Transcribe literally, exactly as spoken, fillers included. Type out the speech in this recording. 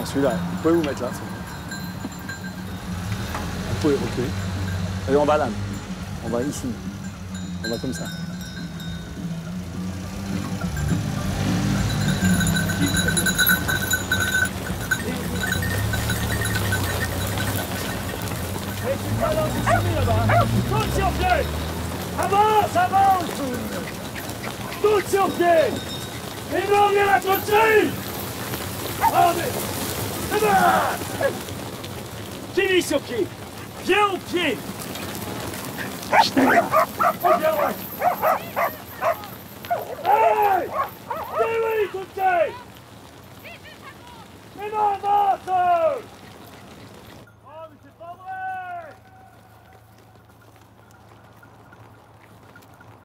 Non, celui-là, vous pouvez vous mettre là. Vous pouvez, ok. Et on va là. On va ici. On va comme ça. Et tu vas dans le sommet là-bas. Tout sur pied. Avance, avance. Tout sur pied. Et non, viens la côté. Allez. C'est bon. Qui sur pied. Viens au pied. Viens, ouais.